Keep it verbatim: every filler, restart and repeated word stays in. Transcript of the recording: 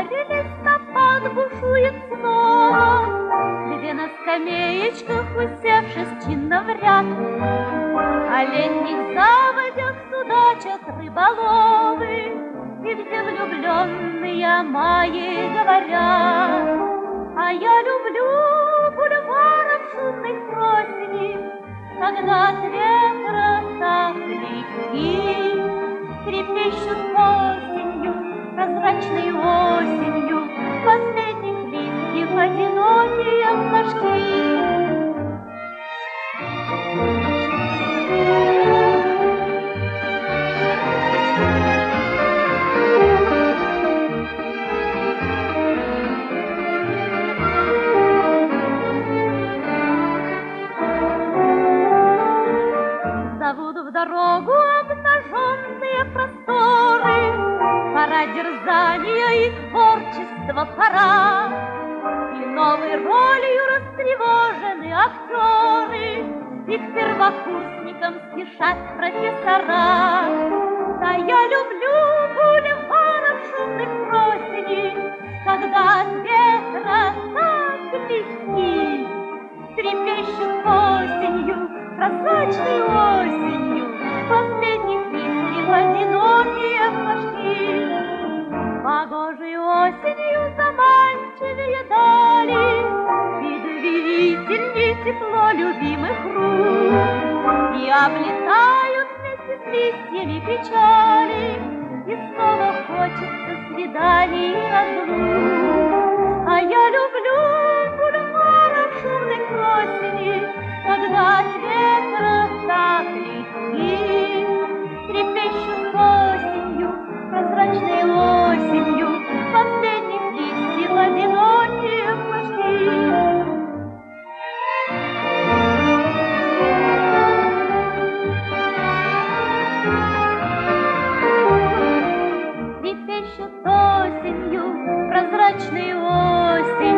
Или листопад бушует снова, где на скамеечках, усевшись чинно в ряд, о летних заводях судачат рыболовы, и где влюбленные о мае говорят. А я люблю бульваров шумных просени, когда от ветра так легки трепещут осенью, прозрачной осенью, последних листьев одинокие флажки. Зовут в дорогу обнаженные просторы, пора дерзания и творчества пора, и новой ролью растревожены актеры, и к первокурсникам спешат профессора. Да я люблю бульваров шумных просени, когда от ветра так легки трепещут осенью, прозрачной осенью, последних листьев одинокие флажки. Погожей осенью заманчивее дали, и доверительней тепло любимых рук, и облетают вместе с листьями печали, и снова хочется свиданий и разлук. А я люблю бульваров шумных осени, когда от ветра так легки трепещут осенью, прозрачной осенью, последних листьев одинокие флажки. Трепещут осенью, прозрачной осенью,